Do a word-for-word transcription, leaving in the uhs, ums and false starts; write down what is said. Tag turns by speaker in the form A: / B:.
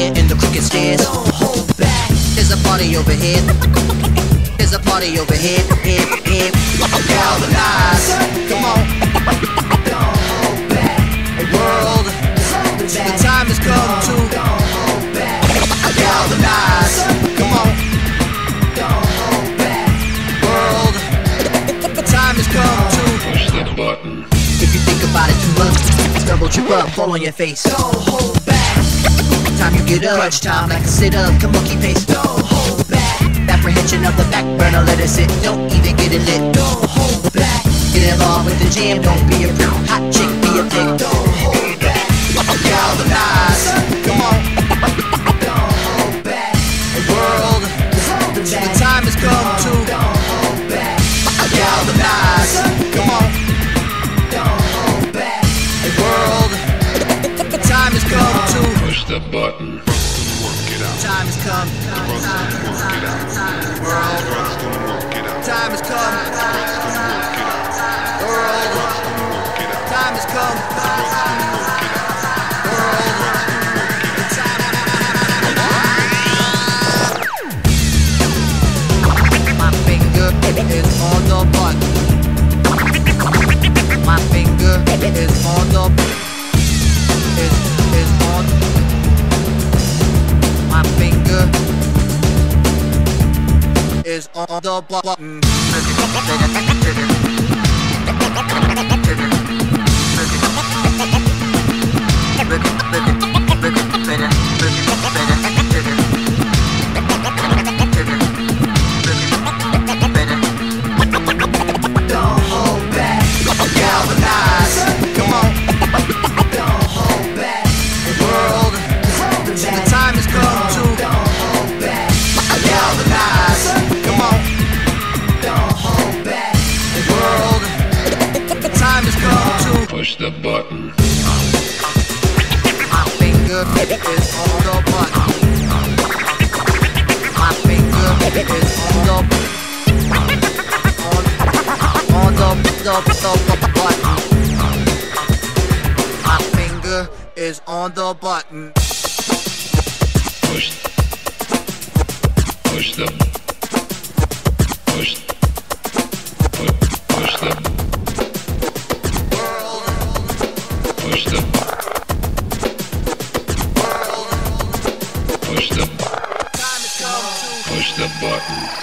A: here in the crooked stairs. Don't hold back. There's a party over here. There's a party over here. Here, here. Galvanize. Come on. Don't hold back. Hey world, the time has come to galvanize. Come on. Don't hold back. World, the time has come to
B: push the button.
A: If you think about it too much, stumble, trip up, fall on your face. Don't hold back. Time you get up, crunch time like a sit up, come monkey pace. Don't hold back. Apprehension of the back burner, let it sit. Don't even get it lit. Don't hold back. Get involved with the jam, don't be a prick. Hot chick, be a pig. Don't hold back. Galvanize. Come on. Don't hold back. Hey world, the time has come to don't hold back. Galvanize. Come on. Don't hold back. Hey world, the time has come to
B: push the button.
A: time has come. World, time has come. World, time has come. World, the time. My finger is on the button. My finger is on the is is on. My finger is on the button. Don't hold back. Galvanize. Come on. Don't hold back. The world, the time has come to don't hold back. Galvanize. Come on. Don't hold back. The world, the time has come to
B: push the button.
A: My finger is on the button. My finger is on the on on the the, the, the button. My finger is on the button.
B: Push. Push the. Push. Push. Push the.
A: World,
B: Push the.
A: world,
B: Push the.
A: time has come to
B: Push the button.